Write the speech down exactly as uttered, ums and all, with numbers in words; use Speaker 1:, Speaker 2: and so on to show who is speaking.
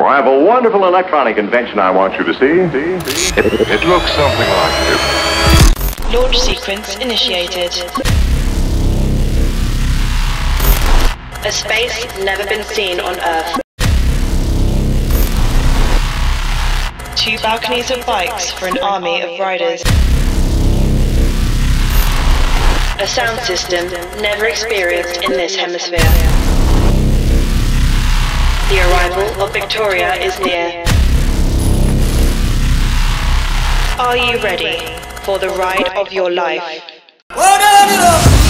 Speaker 1: I have a wonderful electronic invention I want you to see. See? See?
Speaker 2: It, it looks something like this.
Speaker 3: Launch sequence initiated. A space never been seen on Earth. Two balconies of bikes for an army of riders. A sound system never experienced in this hemisphere. The arrival of Victoria is near. Are you ready for the ride of your life?